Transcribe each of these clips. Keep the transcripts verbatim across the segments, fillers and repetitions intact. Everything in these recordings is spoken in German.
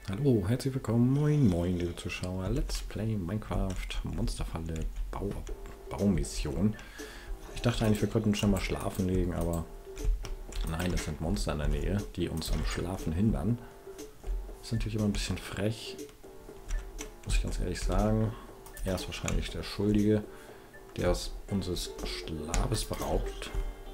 Hallo, herzlich willkommen, moin moin liebe Zuschauer, Let's Play Minecraft Monsterfalle Bau, Baumission. Ich dachte eigentlich, wir könnten schon mal schlafen legen, aber nein, es sind Monster in der Nähe, die uns am Schlafen hindern. Das ist natürlich immer ein bisschen frech, muss ich ganz ehrlich sagen. Er ist wahrscheinlich der Schuldige, der uns unseres Schlafes beraubt.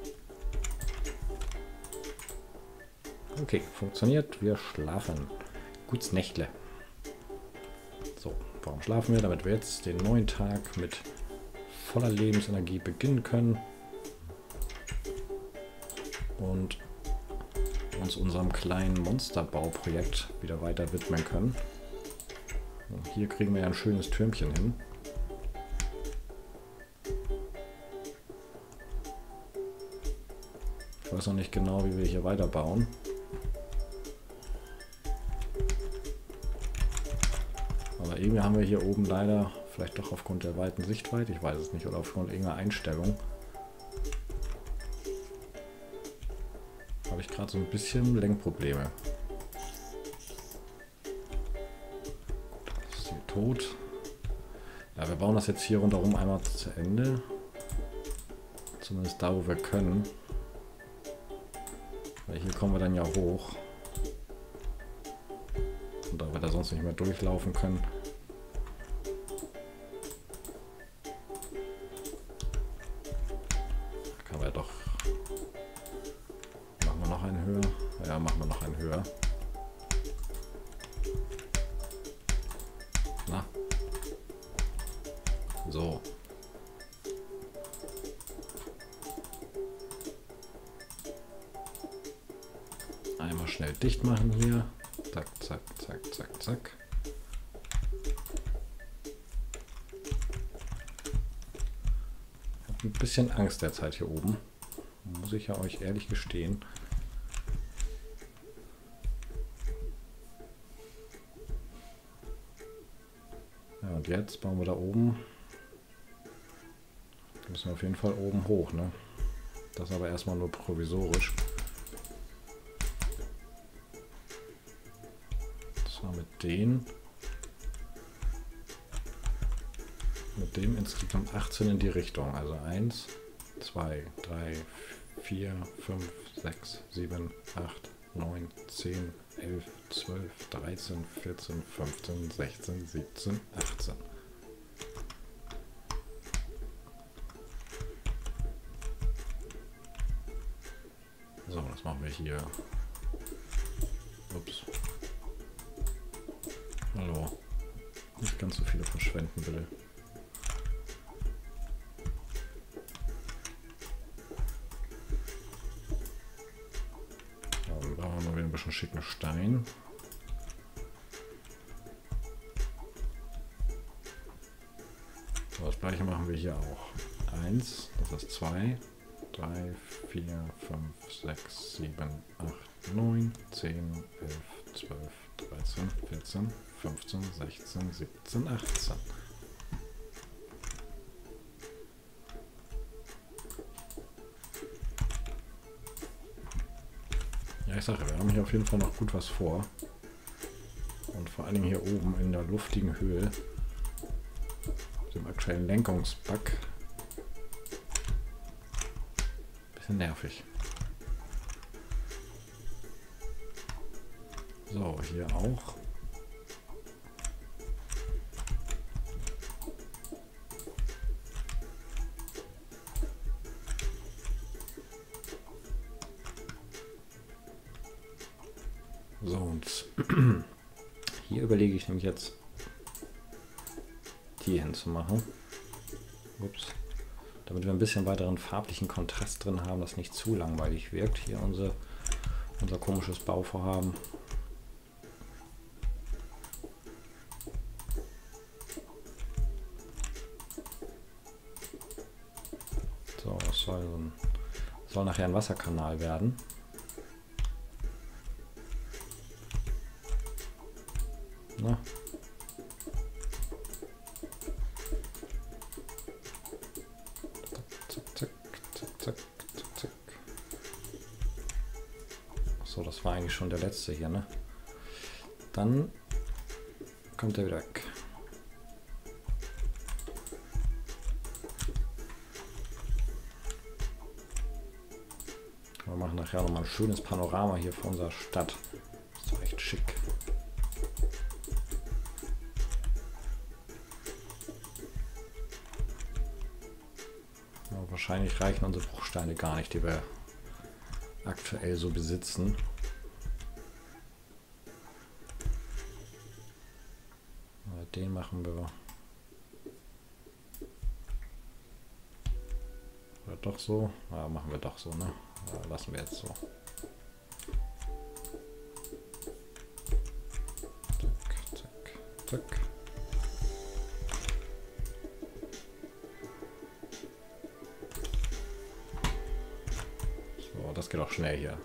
Okay, funktioniert, wir schlafen. Gutes Nächtle. So, warum schlafen wir? Damit wir jetzt den neuen Tag mit voller Lebensenergie beginnen können und uns unserem kleinen Monsterbauprojekt wieder weiter widmen können. Und hier kriegen wir ja ein schönes Türmchen hin. Ich weiß noch nicht genau, wie wir hier weiterbauen. Aber irgendwie haben wir hier oben leider, vielleicht doch aufgrund der weiten Sichtweite, ich weiß es nicht, oder aufgrund irgendeiner Einstellung, habe ich gerade so ein bisschen Lenkprobleme. Das ist hier tot. Ja, wir bauen das jetzt hier rundherum einmal zu Ende. Zumindest da, wo wir können. Weil hier kommen wir dann ja hoch. Und da wir da sonst nicht mehr durchlaufen können. Kann wir doch... Machen wir noch einen höher? Ja, machen wir noch einen höher. Na. So. Einmal schnell dicht machen hier. Zack, zack, zack, zack, zack. Ich habe ein bisschen Angst derzeit hier oben. Muss ich ja euch ehrlich gestehen. Ja, und jetzt bauen wir da oben. Müssen wir auf jeden Fall oben hoch, ne? Das aber erstmal nur provisorisch. Mit denen, mit dem insgesamt achtzehn in die Richtung. Also eins, zwei, drei, vier, fünf, sechs, sieben, acht, neun, zehn, elf, zwölf, dreizehn, vierzehn, fünfzehn, sechzehn, siebzehn, achtzehn. So, das machen wir hier. Ups. Hallo. Nicht ganz so viele verschwenden, bitte. Ja, dann brauchen wir noch wieder ein bisschen schicken Stein. So, das gleiche machen wir hier auch. Eins, das ist zwei, drei, vier, fünf, sechs, sieben, acht, neun, zehn, elf, zwölf, dreizehn, vierzehn, fünfzehn, sechzehn, siebzehn, achtzehn. Ja, ich sage, wir haben hier auf jeden Fall noch gut was vor. Und vor allem hier oben in der luftigen Höhe, dem aktuellen Lenkungsbug, bisschen nervig. So, hier auch. So, und hier überlege ich nämlich jetzt, die hinzumachen. Ups. Damit wir ein bisschen weiteren farblichen Kontrast drin haben, das nicht zu langweilig wirkt. Hier unser, unser komisches Bauvorhaben. So, das soll, so ein, soll nachher ein Wasserkanal werden. Na? Zack, zack, zack, zack, zack, zack. So, das war eigentlich schon der letzte hier, ne? Dann kommt er wieder weg. Wir machen nachher nochmal ein schönes Panorama hier von unserer Stadt. Das ist doch echt schick. Ja, wahrscheinlich reichen unsere Bruchsteine gar nicht, die wir aktuell so besitzen. Aber den machen wir. Oder doch so? Ja, machen wir doch so, ne? Ja, lassen wir jetzt so. Zack, zack, zack. So, das geht auch schnell hier.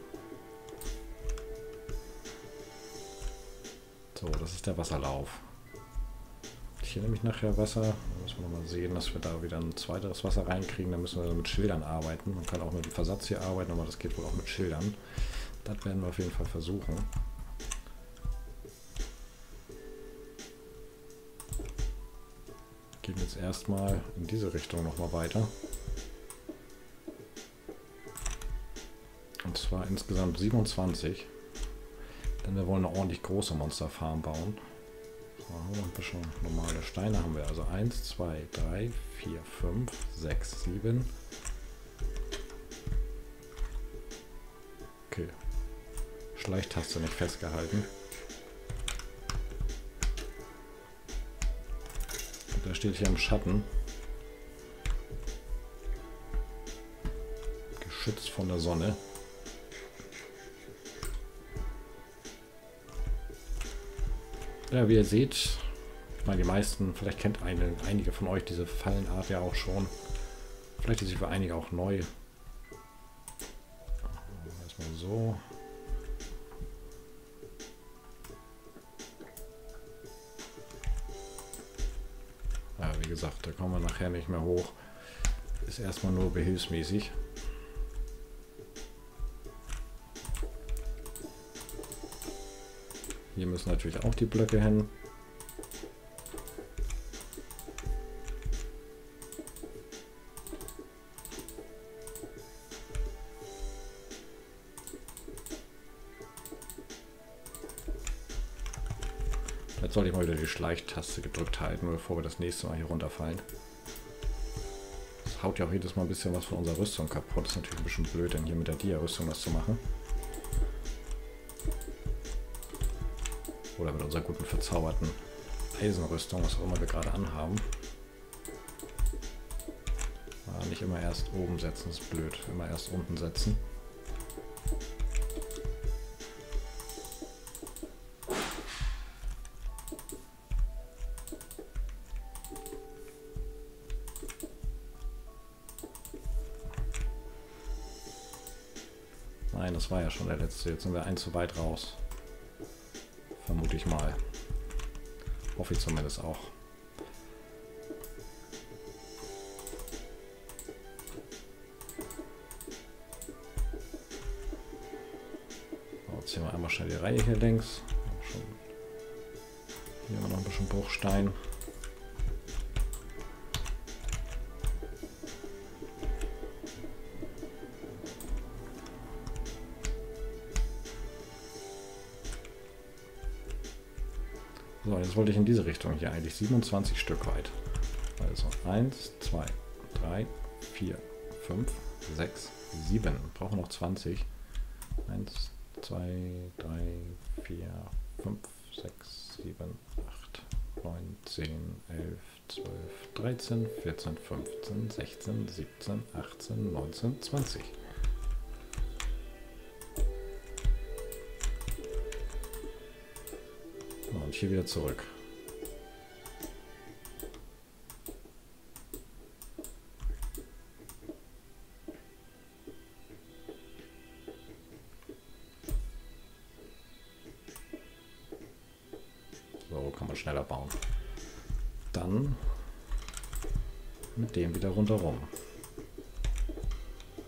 So, das ist der Wasserlauf. Hier nämlich nachher Wasser. Da müssen wir mal sehen, dass wir da wieder ein zweiteres Wasser reinkriegen. Da müssen wir mit Schildern arbeiten. Man kann auch mit dem Versatz hier arbeiten, aber das geht wohl auch mit Schildern. Das werden wir auf jeden Fall versuchen. Gehen jetzt erstmal in diese Richtung nochmal weiter. Und zwar insgesamt siebenundzwanzig. Denn wir wollen eine ordentlich große Monsterfarm bauen. So, haben wir noch ein bisschen normale Steine haben wir. Also eins, zwei, drei, vier, fünf, sechs, sieben. Okay. Schleichtaste nicht festgehalten. Und der steht hier im Schatten. Geschützt von der Sonne. Ja, wie ihr seht, ich meine, die meisten, vielleicht kennt eine, einige von euch diese Fallenart ja auch schon. Vielleicht ist sie für einige auch neu. Erstmal so. Ja, wie gesagt, da kommen wir nachher nicht mehr hoch. Ist erstmal nur behilfsmäßig. Hier müssen natürlich auch die Blöcke hin. Jetzt sollte ich mal wieder die Schleichtaste gedrückt halten, bevor wir das nächste Mal hier runterfallen. Das haut ja auch jedes Mal ein bisschen was von unserer Rüstung kaputt. Das ist natürlich ein bisschen blöd, denn hier mit der Dia-Rüstung das zu machen. Oder mit unserer guten verzauberten Eisenrüstung, was auch immer wir gerade anhaben. Ja, nicht immer erst oben setzen, ist blöd. Immer erst unten setzen. Nein, das war ja schon der letzte. Jetzt sind wir ein zu weit raus. Vermute ich mal. Hoffe ich zumindest auch. So, jetzt ziehen wir einmal schnell die Reihe hier längs. Hier haben wir noch ein bisschen Bruchstein. So, jetzt wollte ich in diese Richtung hier eigentlich siebenundzwanzig Stück weit. Also eins, zwei, drei, vier, fünf, sechs, sieben. Brauchen noch zwanzig. eins, zwei, drei, vier, fünf, sechs, sieben, acht, neun, zehn, elf, zwölf, dreizehn, vierzehn, fünfzehn, sechzehn, siebzehn, achtzehn, neunzehn, zwanzig. Und hier wieder zurück. So kann man schneller bauen. Dann mit dem wieder rundherum.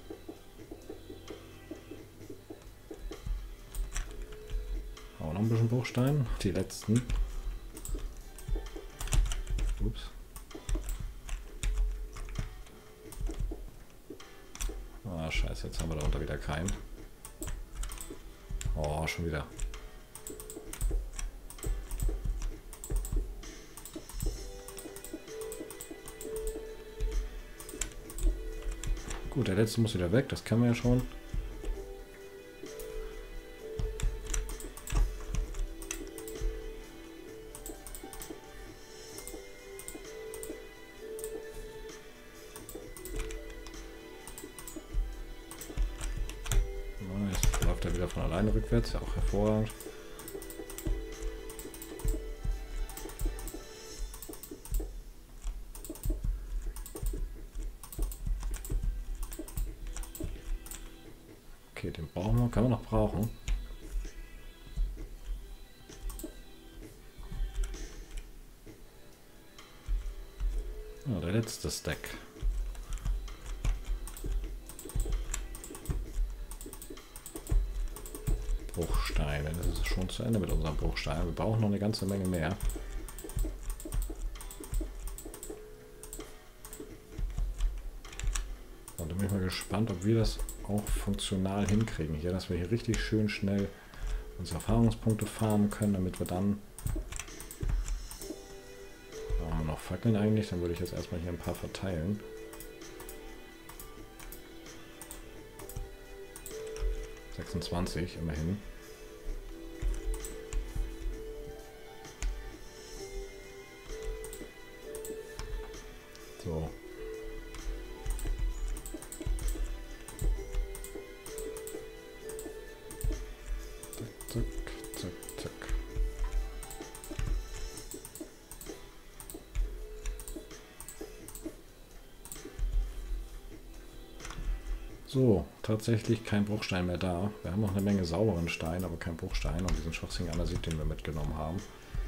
Auch noch ein bisschen Bruchstein. Die letzten. Ups. Ah, scheiße, jetzt haben wir darunter wieder keinen. Oh, schon wieder. Gut, der letzte muss wieder weg, das kennen wir ja schon. Jetzt läuft er wieder von alleine rückwärts, ja auch hervorragend. Okay, den brauchen wir, können wir noch brauchen. Ja, der letzte Stack. Bruchsteine, das ist schon zu Ende mit unseren Bruchsteinen. Wir brauchen noch eine ganze Menge mehr. Und da bin ich mal gespannt, ob wir das auch funktional hinkriegen hier, dass wir hier richtig schön schnell unsere Erfahrungspunkte farmen können, damit wir dann haben wir noch Fackeln eigentlich, dann würde ich jetzt erstmal hier ein paar verteilen. sechsundzwanzig immerhin. So. Zack, zack, zack. So, tatsächlich kein Bruchstein mehr da. Wir haben noch eine Menge sauberen Stein, aber kein Bruchstein und diesen schwarzen Andasit, den wir mitgenommen haben.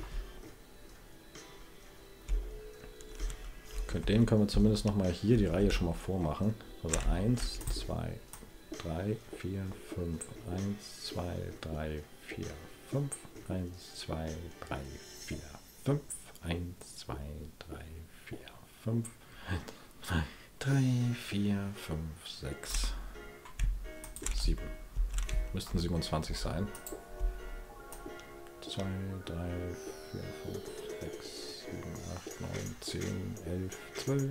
Den können wir zumindest noch mal hier die Reihe schon mal vormachen. Also eins, zwei, drei, vier, fünf, eins, zwei, drei, vier, fünf, eins, zwei, drei, vier, fünf, eins, zwei, drei, vier, fünf, drei, vier, fünf, sechs, sieben. Müssten siebenundzwanzig sein. zwei, drei, vier, fünf, sechs, sieben, acht, neun, zehn, elf, zwölf.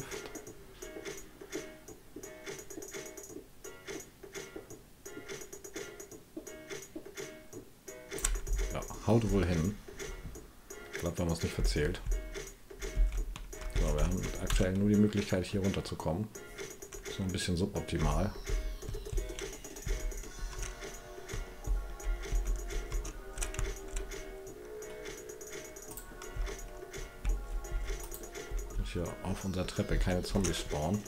Ja, haut wohl hin. Ich glaube, wir haben uns nicht verzählt. So, wir haben aktuell nur die Möglichkeit, hier runterzukommen. So ein bisschen suboptimal. Hier auf unserer Treppe keine Zombies spawnen.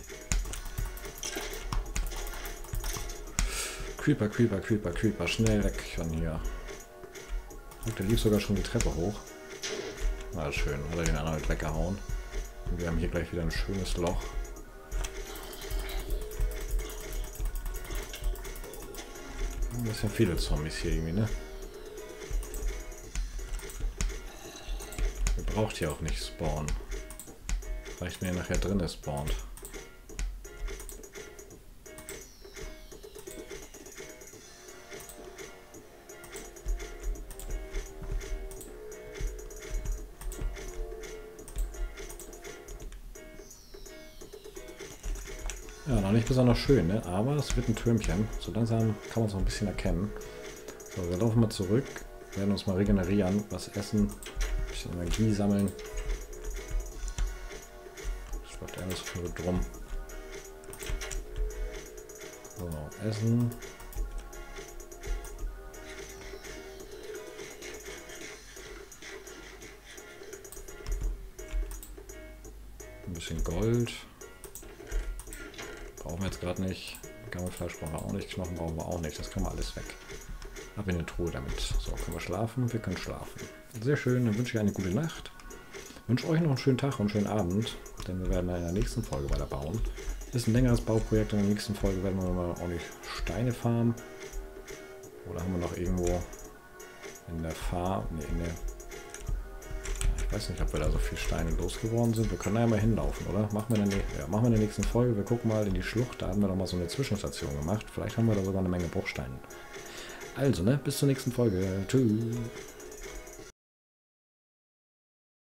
Creeper, Creeper, Creeper, Creeper, schnell weg von hier. Und der lief sogar schon die Treppe hoch. Na schön, hat er den anderen halt weggehauen. Und wir haben hier gleich wieder ein schönes Loch. Das sind viele Zombies hier irgendwie, ne? Ihr braucht hier auch nicht spawnen. Reicht mir nachher drin ist spawnt. Ja, noch nicht besonders schön, ne? Aber es wird ein Türmchen. So langsam kann man es noch ein bisschen erkennen. So, wir laufen mal zurück, werden uns mal regenerieren, was essen, ein bisschen Energie sammeln. Alles für drum. So, essen. Ein bisschen Gold. Brauchen wir jetzt gerade nicht. Gammelfleisch brauchen wir auch nicht. Knochen brauchen wir auch nicht. Das können wir alles weg. Ab in eine Truhe damit. So, können wir schlafen? Wir können schlafen. Sehr schön. Dann wünsche ich eine gute Nacht. Ich wünsche euch noch einen schönen Tag und einen schönen Abend. Denn wir werden in der nächsten Folge weiter bauen. Ist ein längeres Bauprojekt. In der nächsten Folge werden wir mal ordentlich Steine farmen. Oder haben wir noch irgendwo in der Farm, nee, in der, ich weiß nicht, ob wir da so viele Steine losgeworden sind. Wir können da ja mal hinlaufen, oder? Machen wir, in der, ja, machen wir in der nächsten Folge. Wir gucken mal in die Schlucht. Da haben wir doch mal so eine Zwischenstation gemacht. Vielleicht haben wir da sogar eine Menge Bruchsteine. Also, ne, bis zur nächsten Folge. Tschüss.